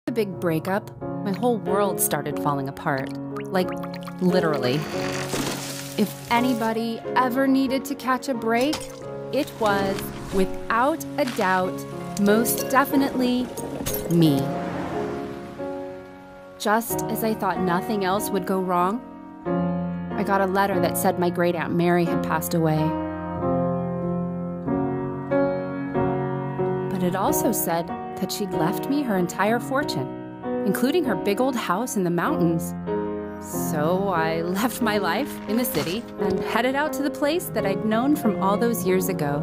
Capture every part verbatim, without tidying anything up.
The big breakup, my whole world started falling apart. Like, literally. If anybody ever needed to catch a break, it was, without a doubt, most definitely me. Just as I thought nothing else would go wrong, I got a letter that said my great Aunt Mary had passed away. But it also said that she'd left me her entire fortune, including her big old house in the mountains. So I left my life in the city and headed out to the place that I'd known from all those years ago.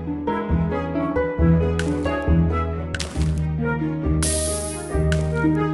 Thank you.